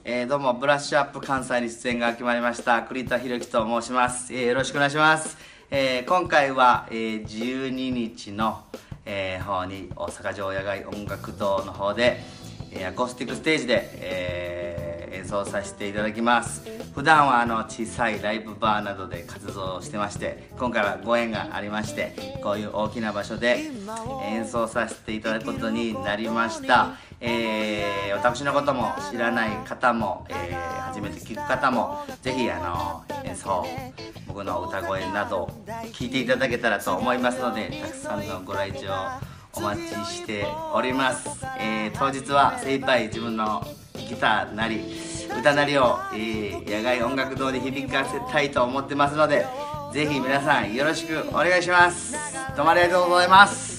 どうもブラッシュアップ関西に出演が決まりました栗田博樹と申します。よろしくお願いします。今回は、12日の、方に大阪城野外音楽堂の方で、アコースティックステージで、演奏させていただきます。普段は小さいライブバーなどで活動してまして、今回はご縁がありまして、こういう大きな場所で演奏させていただくことになりました。私のことも知らない方も、初めて聞く方もぜひ演奏、僕の歌声など聞いていただけたらと思いますので、たくさんのご来場お待ちしております。当日は精一杯自分のギターなり歌なりを、野外音楽堂で響かせたいと思ってますので、ぜひ皆さんよろしくお願いします。どうもありがとうございます。